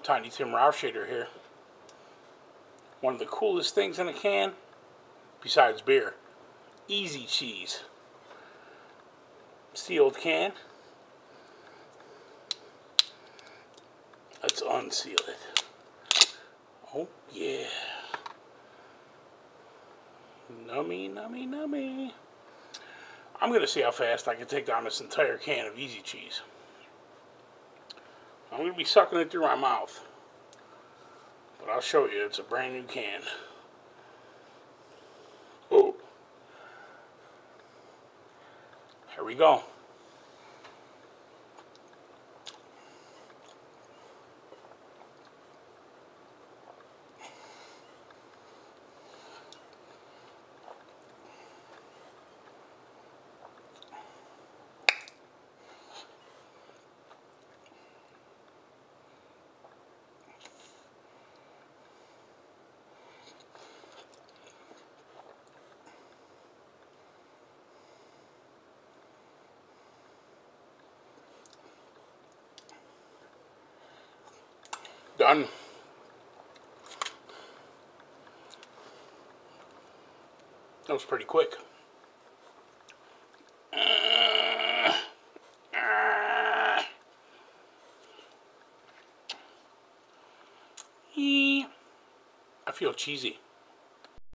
Tiny Tim Rauscheder here. One of the coolest things in a can, besides beer, easy cheese. Sealed can. Let's unseal it. Oh yeah. Nummy, nummy, nummy. I'm going to see how fast I can take down this entire can of easy cheese. I'm going to be sucking it through my mouth. But I'll show you, it's a brand new can. Oh. Here we go. Done. That was pretty quick. I feel cheesy.